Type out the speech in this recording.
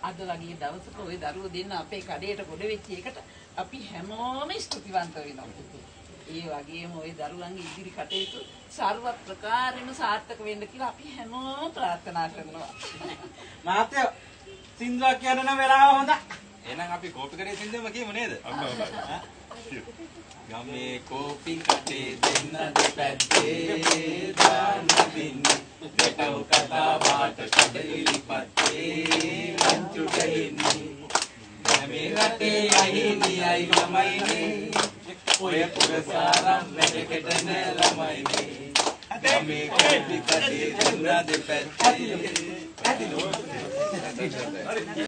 අද වගේ දවසක ওই දරුවෝ දෙන්න අපේ කඩේට ගොඩ වෙච්ච එකට අපි හැමෝම ස්තුතිවන්ත වෙනවා. ඒ වගේම ওই දරුවන්ගේ ඉදිරි කටයුතු සර්ව ප්‍රකාරයෙන්ම සාර්ථක වෙන්න කියලා අපි හැමෝම ප්‍රාර්ථනා කරනවා. මාත්‍යෝ සින්දුවක් කියන්න නම් වෙලාව හොඳයි. එහෙනම් අපි කෝපි කඩේ සින්දුවම කියමු නේද? ගමේ කෝපි කඩේ දෙන්න දෙපැත්තේ දාන බින්නේ දෙටව කතා වාට කඩේලි පත්තේ ලංචු ගහින්නේ ගමේ රටේ අහිමියයි ළමයිනේ ඔය පුරසාරම් වැඩකට නෑ ළමයිනේ ගමේ කෝපි කඩේ දෙන්න දෙපැත්තේ